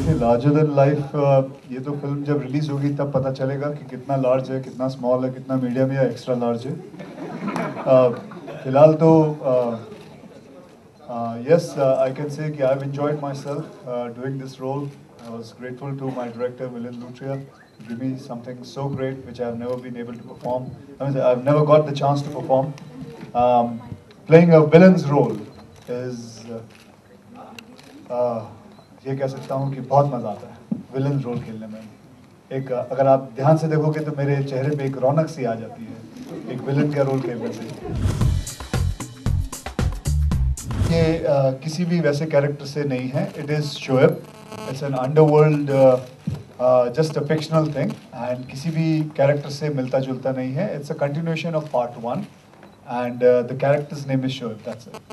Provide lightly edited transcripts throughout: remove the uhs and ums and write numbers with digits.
देखिए larger than life ये तो फिल्म जब रिलीज होगी तब पता चलेगा कि कितना लार्ज है, कितना स्मॉल है, कितना मीडियम या एक्स्ट्रा लार्ज है। फिलहाल तो yes, I can say कि I've enjoyed myself doing this role. I was grateful to my director Milind Luthria to give me something so great which I've never been able to perform. I mean, I've never got the chance to perform. Um, Playing a villain's role is ये कह सकता हूँ कि बहुत मज़ा आता है villain role खेलने में। एक अगर आप ध्यान से देखोगे तो मेरे चेहरे पे एक रौनक सी आ जाती है एक विलन का रोल खेलने से। ये किसी भी वैसे कैरेक्टर से नहीं है। It is Shoaib. It's an underworld just a fictional thing and किसी भी कैरेक्टर से मिलता जुलता नहीं है। It's a continuation of part 1 and the characters name is Shoaib. That's it.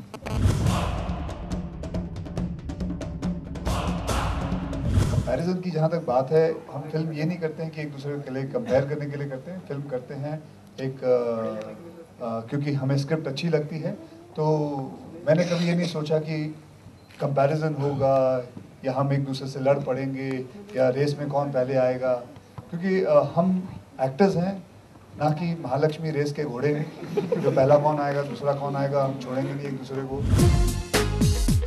Comparison की जहाँ तक बात है, हम फिल्म ये नहीं करते हैं कि एक दूसरे के लिए कंपेयर करने के लिए करते हैं। फिल्म करते हैं एक क्योंकि हमें स्क्रिप्ट अच्छी लगती है। तो मैंने कभी ये नहीं सोचा कि कंपैरिजन होगा या हम एक दूसरे से लड़ पड़ेंगे या रेस में कौन पहले आएगा, क्योंकि हम एक्टर्स हैं, ना कि महालक्ष्मी रेस के घोड़े हैं जो पहला कौन आएगा दूसरा कौन आएगा हम छोड़ेंगे नहीं एक दूसरे को।